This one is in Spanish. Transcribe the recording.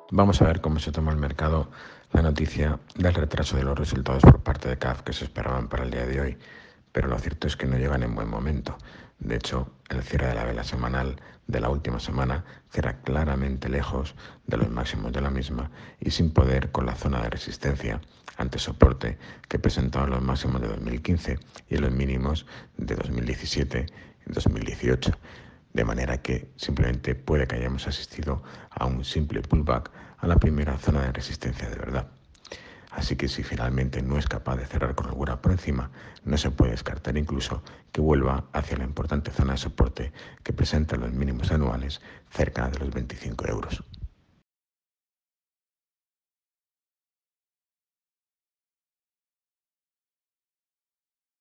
Vamos a ver cómo se toma el mercado la noticia del retraso de los resultados por parte de CAF que se esperaban para el día de hoy, pero lo cierto es que no llegan en buen momento. De hecho, el cierre de la vela semanal de la última semana cierra claramente lejos de los máximos de la misma y sin poder con la zona de resistencia ante soporte que presentaban los máximos de 2015 y los mínimos de 2017 y 2018. De manera que simplemente puede que hayamos asistido a un simple pullback a la primera zona de resistencia de verdad. Así que si finalmente no es capaz de cerrar con holgura por encima, no se puede descartar incluso que vuelva hacia la importante zona de soporte que presenta los mínimos anuales cerca de los 25 euros.